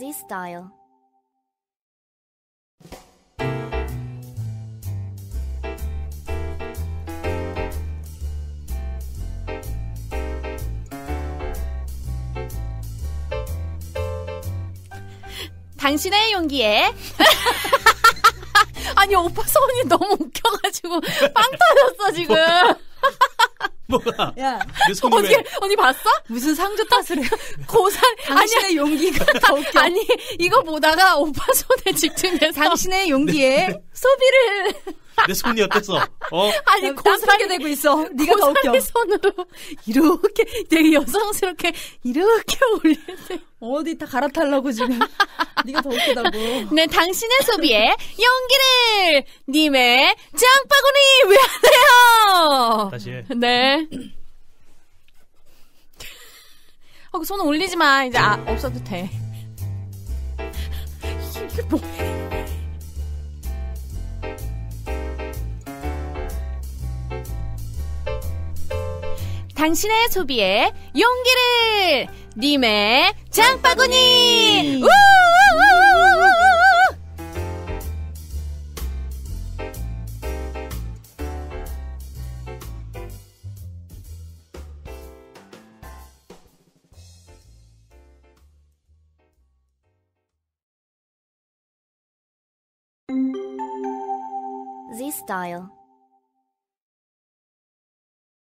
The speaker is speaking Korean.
Z-Style. 당신의 용기에 아니 오빠 소원이 너무 웃겨가지고 빵 터졌어 지금. 뭐가? 야, 언니 봤어? 무슨 상주 탓을 해? 고산 당신의 용기가 더 웃겨. 아니 이거 보다가 오빠 손에 집중해서 당신의 용기에 소비를 내 손이 어땠어? 아니 고상하게 되고 있어. 네가 더 웃겨. 고사리 손으로 이렇게 되게 여성스럽게 이렇게 올리는데 어디 다 갈아타려고 지금. 네가 더 웃기다고. 네, 당신의 소비에 용기를 님의 장바구니 왜 안 해요? 다시 해. 네. 그 손 올리지 마. 이제 없어도 돼. 이게 뭐? 당신의 소비에 용기를 님의 장바구니. Z-Style.